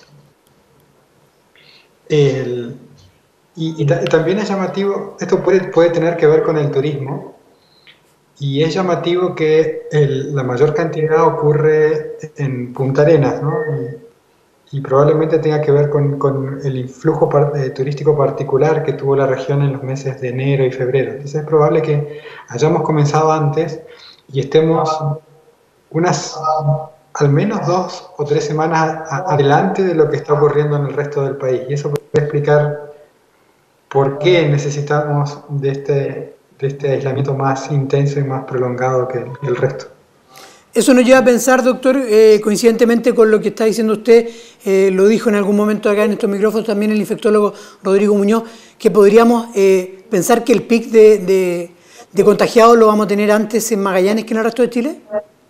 El, Y, y, y también es llamativo, esto puede, puede tener que ver con el turismo, y es llamativo que el, la mayor cantidad ocurre en Punta Arenas, ¿no? Y, y probablemente tenga que ver con, con el influjo par, eh, turístico particular que tuvo la región en los meses de enero y febrero. Entonces es probable que hayamos comenzado antes y estemos unas, al menos dos o tres semanas a, adelante de lo que está ocurriendo en el resto del país, y eso puede explicar ¿por qué necesitamos de este, de este aislamiento más intenso y más prolongado que el, que el resto? Eso nos lleva a pensar, doctor, eh, coincidentemente con lo que está diciendo usted, eh, lo dijo en algún momento acá en estos micrófonos también el infectólogo Rodrigo Muñoz, que podríamos eh, pensar que el pic de, de, de contagiados lo vamos a tener antes en Magallanes que en el resto de Chile.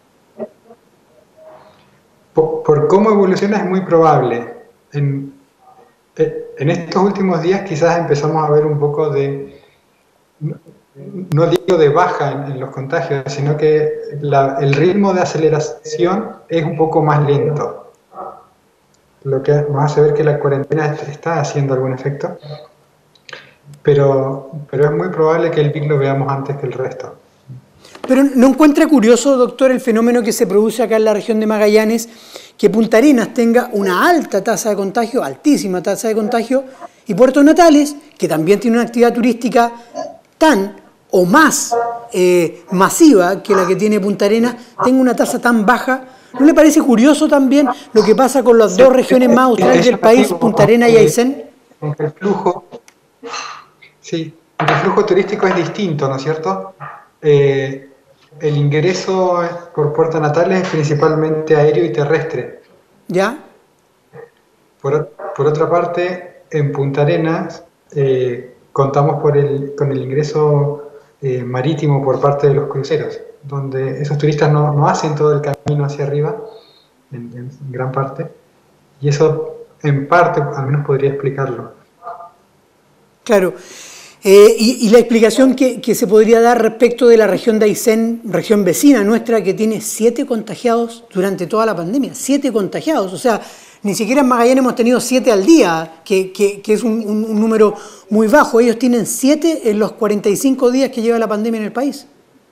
Por, por cómo evoluciona es muy probable. En, En estos últimos días quizás empezamos a ver un poco de, no digo de baja en, en los contagios, sino que la, el ritmo de aceleración es un poco más lento, lo que nos hace ver que la cuarentena está haciendo algún efecto, pero, pero es muy probable que el pic lo veamos antes que el resto. Pero ¿no encuentra curioso, doctor, el fenómeno que se produce acá en la región de Magallanes, que Punta Arenas tenga una alta tasa de contagio, altísima tasa de contagio, y Puerto Natales, que también tiene una actividad turística tan o más eh, masiva que la que tiene Punta Arenas, tenga una tasa tan baja? ¿No le parece curioso también lo que pasa con las dos regiones más australes del país, Punta Arenas y Aysén? El flujo, sí, el flujo turístico es distinto, ¿no es cierto? Eh, el ingreso por Puerto Natales es principalmente aéreo y terrestre. ¿Ya? Por, por otra parte, en Punta Arenas eh, contamos por el, con el ingreso eh, marítimo por parte de los cruceros, donde esos turistas no, no hacen todo el camino hacia arriba, en, en gran parte, y eso en parte al menos podría explicarlo. Claro. Eh, y, y la explicación que, que se podría dar respecto de la región de Aysén, región vecina nuestra, que tiene siete contagiados durante toda la pandemia, siete contagiados, o sea, ni siquiera en Magallanes hemos tenido siete al día, que, que, que es un, un, un número muy bajo. Ellos tienen siete en los cuarenta y cinco días que lleva la pandemia en el país.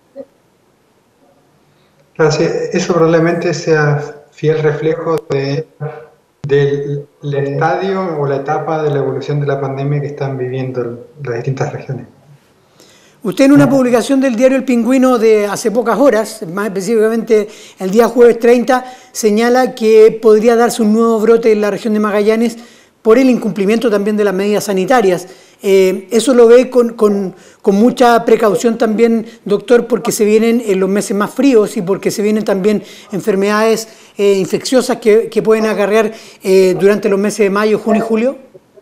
Claro, sí, eso probablemente sea fiel reflejo de, del estadio o la etapa de la evolución de la pandemia que están viviendo las distintas regiones. Usted en una publicación del diario El Pingüino de hace pocas horas, más específicamente el día jueves treinta, señala que podría darse un nuevo brote en la región de Magallanes por el incumplimiento también de las medidas sanitarias. Eh, eso lo ve con, con, con mucha precaución también, doctor, porque se vienen en los meses más fríos y porque se vienen también enfermedades eh, infecciosas que, que pueden acarrear eh, durante los meses de mayo, junio y julio.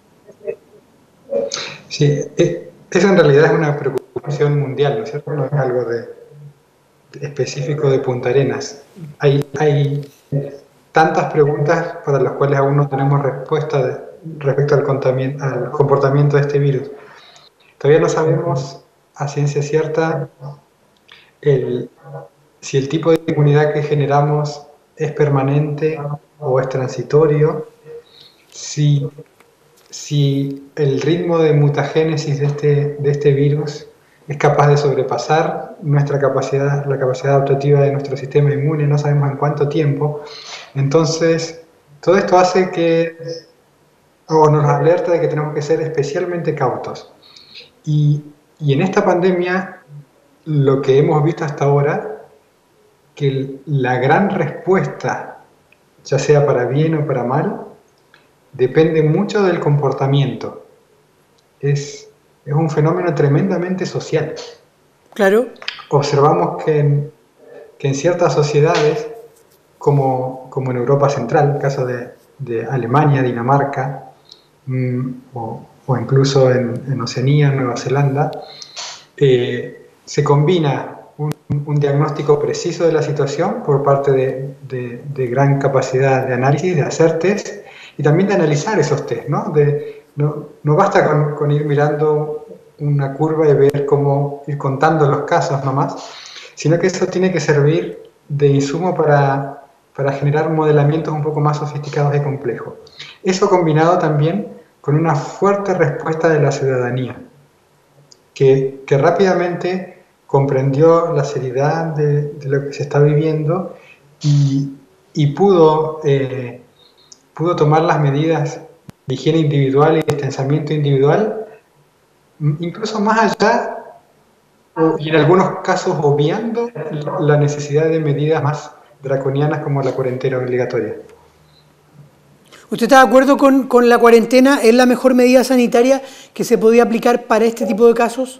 Sí, eso en realidad es una preocupación mundial, ¿no es cierto? No es algo de, de específico de Punta Arenas. Hay, hay tantas preguntas para las cuales aún no tenemos respuesta de, respecto al, al comportamiento de este virus. Todavía no sabemos a ciencia cierta el, si el tipo de inmunidad que generamos es permanente o es transitorio, si, si el ritmo de mutagénesis de este, de este virus es capaz de sobrepasar nuestra capacidad, la capacidad adaptativa de nuestro sistema inmune, no sabemos en cuánto tiempo. Entonces, todo esto hace que, o nos alerta de que tenemos que ser especialmente cautos. Y, y en esta pandemia, lo que hemos visto hasta ahora, que la gran respuesta, ya sea para bien o para mal, depende mucho del comportamiento. Es, es un fenómeno tremendamente social. Claro. Observamos que en, que en ciertas sociedades, como, como en Europa Central, el caso de, de Alemania, Dinamarca, mmm, o, o incluso en, en Oceanía, Nueva Zelanda, eh, se combina un, un diagnóstico preciso de la situación por parte de, de, de gran capacidad de análisis, de hacer test y también de analizar esos test, ¿no? De, no, no basta con, con ir mirando una curva y ver cómo ir contando los casos nomás, sino que eso tiene que servir de insumo para, para generar modelamientos un poco más sofisticados y complejos. Eso combinado también con una fuerte respuesta de la ciudadanía, que, que rápidamente comprendió la seriedad de, de lo que se está viviendo y, y pudo, eh, pudo tomar las medidas de higiene individual y distanciamiento individual, incluso más allá, y en algunos casos obviando la necesidad de medidas más draconianas como la cuarentena obligatoria. ¿Usted está de acuerdo con, con la cuarentena? ¿Es la mejor medida sanitaria que se podía aplicar para este tipo de casos?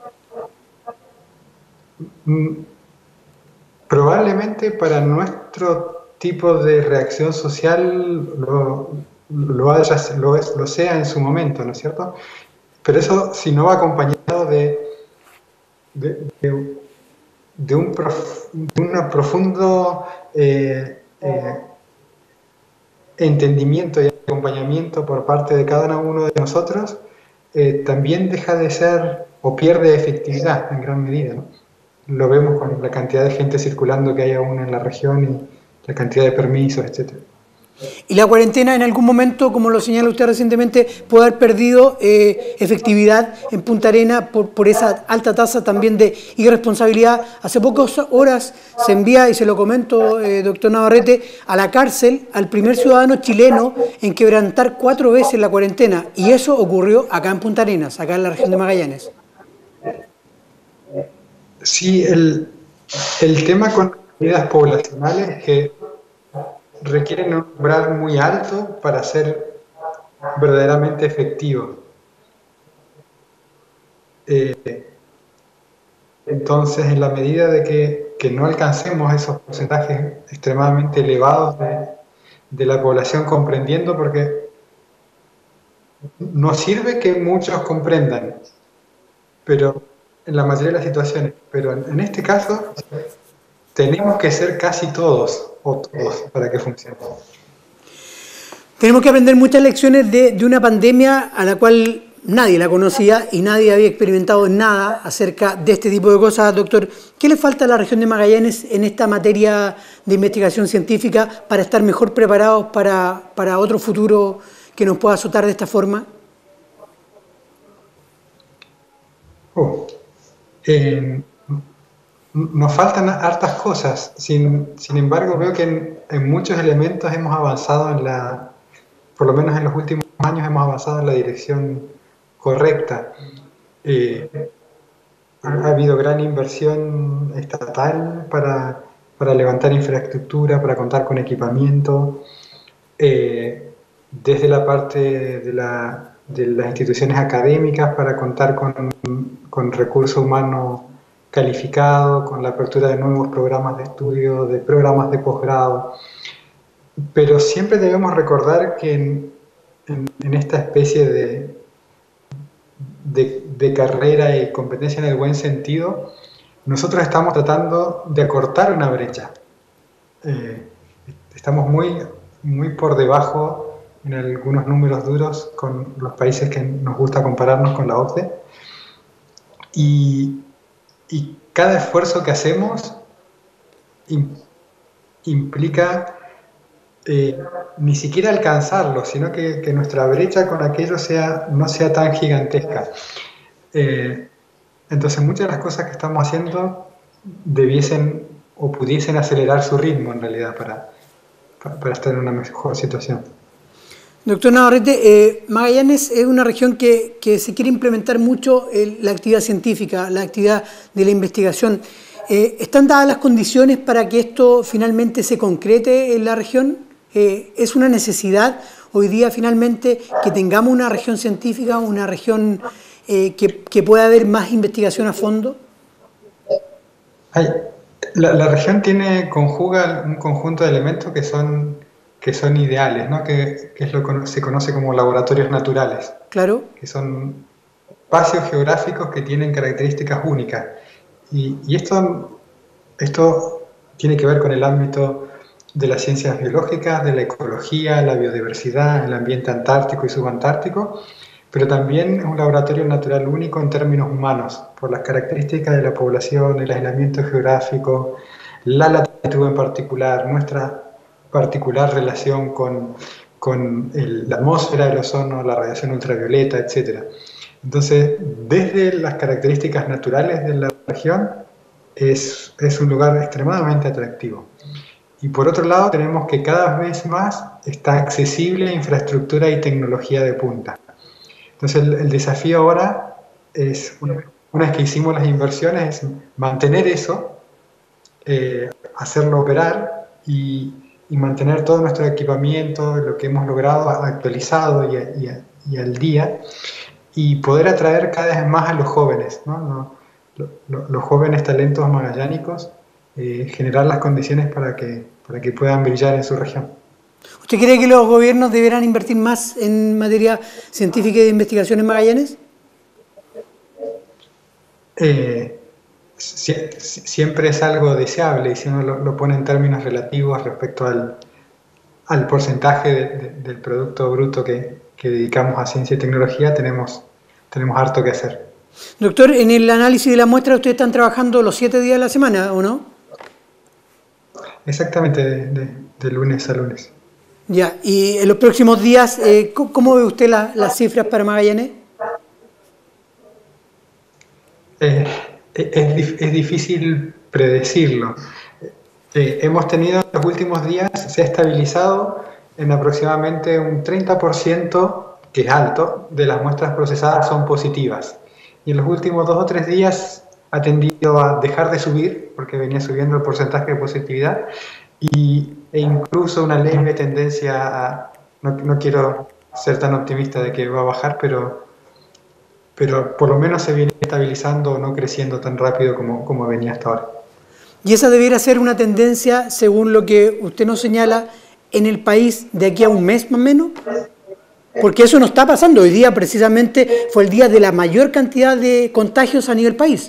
Probablemente para nuestro tipo de reacción social lo, lo, haya, lo, es, lo sea en su momento, ¿no es cierto? Pero eso si no va acompañado de, de, de, de, un, prof, de un profundo eh, eh, entendimiento y acompañamiento por parte de cada uno de nosotros, eh, también deja de ser o pierde efectividad en gran medida, ¿no? Lo vemos con la cantidad de gente circulando que hay aún en la región y la cantidad de permisos, etcétera. Y la cuarentena en algún momento, como lo señala usted recientemente, puede haber perdido eh, efectividad en Punta Arenas por, por esa alta tasa también de irresponsabilidad. Hace pocas horas se envía, y se lo comento, eh, doctor Navarrete, a la cárcel al primer ciudadano chileno en quebrantar cuatro veces la cuarentena. Y eso ocurrió acá en Punta Arenas, acá en la región de Magallanes. Sí, el, el tema con medidas poblacionales que requieren un umbral muy alto para ser verdaderamente efectivo. Eh, entonces, en la medida de que, que no alcancemos esos porcentajes extremadamente elevados de, de la población comprendiendo, porque no sirve que muchos comprendan, pero en la mayoría de las situaciones, pero en, en este caso tenemos que ser casi todos o todos para que funcione. Tenemos que aprender muchas lecciones de, de una pandemia a la cual nadie la conocía y nadie había experimentado nada acerca de este tipo de cosas. Doctor, ¿qué le falta a la región de Magallanes en esta materia de investigación científica para estar mejor preparados para, para otro futuro que nos pueda azotar de esta forma? Oh, eh, nos faltan hartas cosas, sin, sin embargo veo que en, en muchos elementos hemos avanzado en la, por lo menos en los últimos años hemos avanzado en la dirección correcta. Eh, ha, ha habido gran inversión estatal para, para levantar infraestructura, para contar con equipamiento, eh, desde la parte de, la, de las instituciones académicas para contar con, con recursos humanos calificado, con la apertura de nuevos programas de estudio, de programas de posgrado. Pero siempre debemos recordar que en, en, en esta especie de, de, de carrera y competencia en el buen sentido, nosotros estamos tratando de acortar una brecha. Eh, estamos muy, muy por debajo en algunos números duros con los países que nos gusta compararnos con la O C D E. Y Y cada esfuerzo que hacemos implica eh, ni siquiera alcanzarlo, sino que, que nuestra brecha con aquello sea, no sea tan gigantesca. Eh, entonces muchas de las cosas que estamos haciendo debiesen o pudiesen acelerar su ritmo en realidad para, para, para estar en una mejor situación. Doctor Navarrete, eh, Magallanes es una región que, que se quiere implementar mucho el, la actividad científica, la actividad de la investigación. Eh, ¿Están dadas las condiciones para que esto finalmente se concrete en la región? Eh, ¿Es una necesidad hoy día finalmente que tengamos una región científica, una región eh, que, que pueda haber más investigación a fondo? Ay, la, la región tiene, conjuga un conjunto de elementos que son... que son ideales, ¿no? que, que es lo que se conoce como laboratorios naturales. Claro. Que son espacios geográficos que tienen características únicas. Y, y esto, esto tiene que ver con el ámbito de las ciencias biológicas, de la ecología, la biodiversidad, el ambiente antártico y subantártico, pero también es un laboratorio natural único en términos humanos, por las características de la población, el aislamiento geográfico, la latitud en particular, nuestra particular relación con, con el, la atmósfera, el ozono, la radiación ultravioleta, etcétera. Entonces, desde las características naturales de la región, es, es un lugar extremadamente atractivo. Y por otro lado, tenemos que cada vez más está accesible infraestructura y tecnología de punta. Entonces, el, el desafío ahora es, una, una vez que hicimos las inversiones, es mantener eso, eh, hacerlo operar y y mantener todo nuestro equipamiento, lo que hemos logrado actualizado y, y, y al día, y poder atraer cada vez más a los jóvenes, ¿no? Lo, lo, los jóvenes talentos magallánicos, eh, generar las condiciones para que, para que puedan brillar en su región. ¿Usted cree que los gobiernos deberán invertir más en materia científica y de investigación en Magallanes? Eh, siempre es algo deseable, y si uno lo, lo pone en términos relativos respecto al, al porcentaje de, de, del producto bruto que, que dedicamos a ciencia y tecnología, tenemos, tenemos harto que hacer. Doctor, en el análisis de la muestra ustedes están trabajando los siete días de la semana, ¿o no? Exactamente, de, de, de lunes a lunes. Ya, y en los próximos días, eh, ¿cómo ve usted la, las cifras para Magallanes? Eh, es, es difícil predecirlo. Eh, hemos tenido en los últimos días, se ha estabilizado en aproximadamente un treinta por ciento, que es alto, de las muestras procesadas son positivas. Y en los últimos dos o tres días ha tendido a dejar de subir, porque venía subiendo el porcentaje de positividad, y, e incluso una leve tendencia a, no, no quiero ser tan optimista de que va a bajar, pero, pero por lo menos se viene estabilizando o no creciendo tan rápido como, como venía hasta ahora. ¿Y esa debiera ser una tendencia, según lo que usted nos señala, en el país de aquí a un mes más o menos? Porque eso no está pasando. Hoy día precisamente fue el día de la mayor cantidad de contagios a nivel país.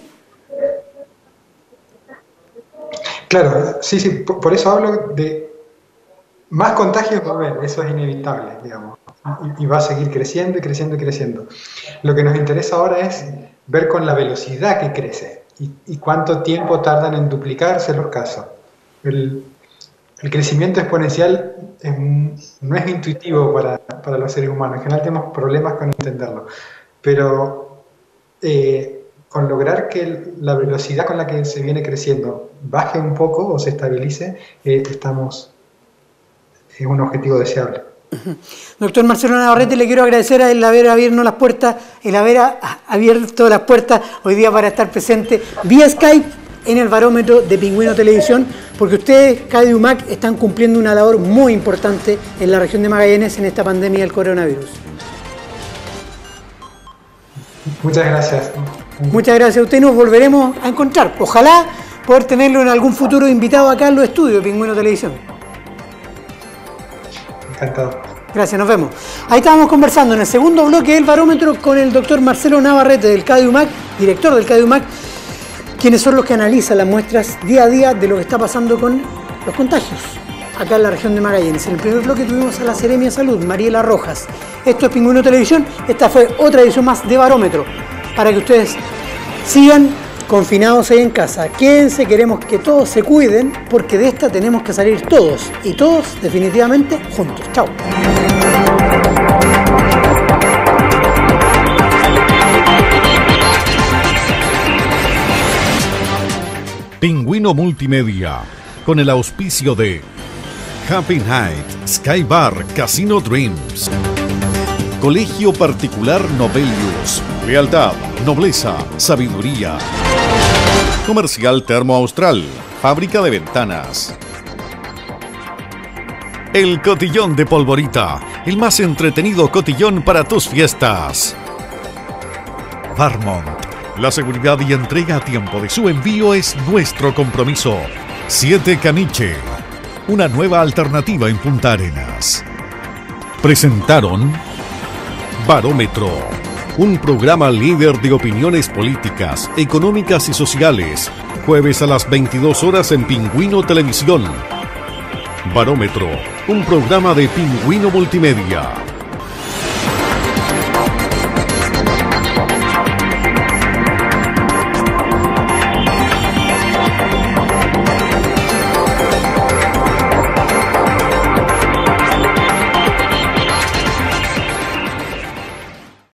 Claro, sí, sí, por, por eso hablo de más contagios va a haber, eso es inevitable, digamos, y, y va a seguir creciendo y creciendo y creciendo. Lo que nos interesa ahora es ver con la velocidad que crece y, y cuánto tiempo tardan en duplicarse los casos. El, el crecimiento exponencial es, no es intuitivo para, para los seres humanos, en general tenemos problemas con entenderlo, pero eh, con lograr que la velocidad con la que se viene creciendo baje un poco o se estabilice, eh, estamos en un objetivo deseable. Doctor Marcelo Navarrete, le quiero agradecer a él haber abierto las puertas, el haber abierto las puertas hoy día para estar presente vía Skype en el barómetro de Pingüino Televisión, porque ustedes, CADIUMAC, están cumpliendo una labor muy importante en la región de Magallanes en esta pandemia del coronavirus. Muchas gracias. Muchas gracias a usted, nos volveremos a encontrar. Ojalá poder tenerlo en algún futuro invitado acá en los estudios de Pingüino Televisión. Encantado. Gracias, nos vemos. Ahí estábamos conversando en el segundo bloque del barómetro con el doctor Marcelo Navarrete del CADIUMAC, director del CADIUMAC, quienes son los que analizan las muestras día a día de lo que está pasando con los contagios acá en la región de Magallanes. En el primer bloque tuvimos a la Seremia de Salud, Mariela Rojas. Esto es Pingüino Televisión, esta fue otra edición más de Barómetro, para que ustedes sigan confinados ahí en casa. Quédense, queremos que todos se cuiden, porque de esta tenemos que salir todos, y todos definitivamente juntos. Chao. Pingüino Multimedia, con el auspicio de Happy Night, Sky Bar, Casino Dreams, Colegio Particular Nobelius, Lealtad, Nobleza, Sabiduría, Comercial Termo Austral, Fábrica de Ventanas, El Cotillón de Polvorita, el más entretenido cotillón para tus fiestas. Varmont, la seguridad y entrega a tiempo de su envío es nuestro compromiso. Siete Caniche, una nueva alternativa en Punta Arenas. Presentaron Barómetro, un programa líder de opiniones políticas, económicas y sociales, jueves a las veintidós horas en Pingüino Televisión. Barómetro, un programa de Pingüino Multimedia.